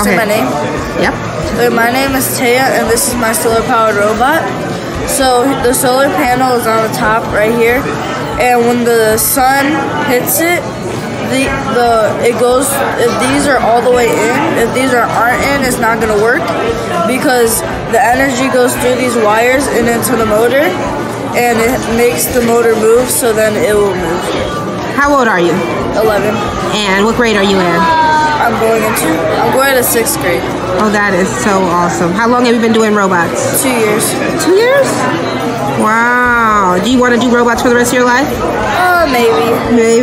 say my name? Yep. My name is Taya, and this is my solar-powered robot. So the solar panel is on the top right here, and when the sun hits it, it goes. If these are all the way in, if these aren't in, it's not gonna work because the energy goes through these wires and into the motor, and it makes the motor move. So then it will move. How old are you? 11. And what grade are you in? I'm going to 6th grade. Oh, that is so awesome. How long have you been doing robots? 2 years. 2 years? Wow. Do you want to do robots for the rest of your life? Maybe.